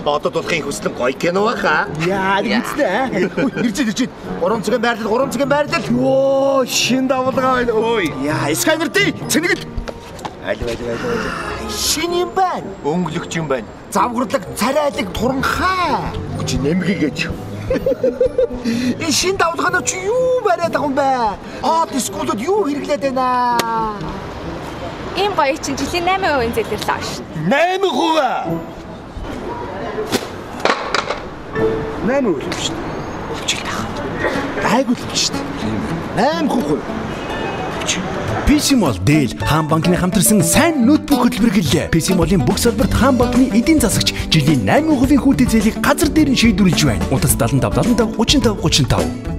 Одоо дулахын хүслэн гоё кино баха. Яа, үстэ. Ирж. 3 цагийн байрлал. Йоо, шин давлага байна. Ой. Яа, сканер тий. Цэнэгэл. Аль. Шин юм байна. Өнгөлөгч юм байна. Завгарлаг, царайлаг, туранхай. Чи нэмгийгээч. Шин давлгаанаа чи юу бариад байгаа юм бэ? Дисколод юу хэрэглээд байна? Ийм гоё чинь жилийн 8% зэлэрлээ ш. 8%. 8% л шүү дээ. Өвчл таа. Гайгүй л шүү дээ. 8%. PC Mall дээл хаан банкны хамтарсан сайн ноутбук хөтөлбөр гэлээ. PC Mall-ийн бүх салбарт хаан банкны эдийн засагч жилийн 8% хүүтэй зээлийг газар дээр нь шийдвэрлэж байна. Утас 75 35 35 35.